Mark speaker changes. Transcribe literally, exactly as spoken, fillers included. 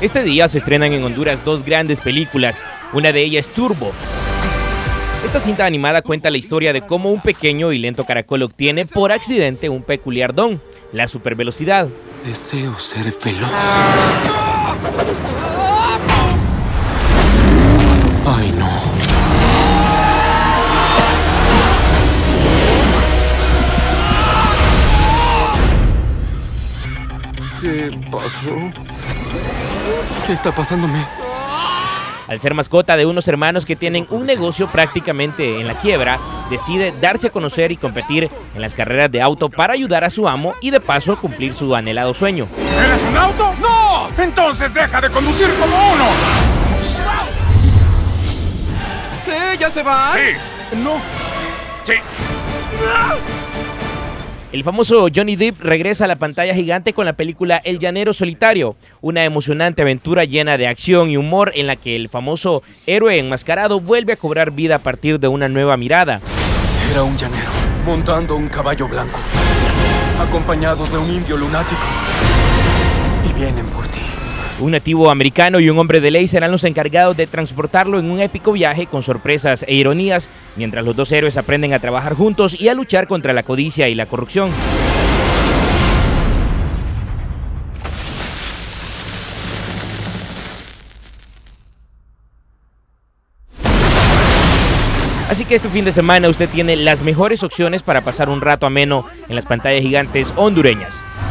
Speaker 1: Este día se estrenan en Honduras dos grandes películas, una de ellas Turbo. Esta cinta animada cuenta la historia de cómo un pequeño y lento caracol obtiene por accidente un peculiar don, la supervelocidad.
Speaker 2: Deseo ser veloz. Ay, no. ¿Qué pasó? ¿Qué está pasándome?
Speaker 1: Al ser mascota de unos hermanos que tienen un negocio prácticamente en la quiebra, decide darse a conocer y competir en las carreras de auto para ayudar a su amo y de paso cumplir su anhelado sueño.
Speaker 3: ¿Eres un auto? ¡No! Entonces deja de conducir como uno.
Speaker 4: ¿Qué? ¿Ya se va?
Speaker 3: Sí. No. Sí.
Speaker 1: El famoso Johnny Depp regresa a la pantalla gigante con la película El Llanero Solitario, una emocionante aventura llena de acción y humor en la que el famoso héroe enmascarado vuelve a cobrar vida a partir de una nueva mirada.
Speaker 2: Era un llanero montando un caballo blanco, acompañado de un indio lunático, y vienen por ti.
Speaker 1: Un nativo americano y un hombre de ley serán los encargados de transportarlo en un épico viaje con sorpresas e ironías, mientras los dos héroes aprenden a trabajar juntos y a luchar contra la codicia y la corrupción. Así que este fin de semana usted tiene las mejores opciones para pasar un rato ameno en las pantallas gigantes hondureñas.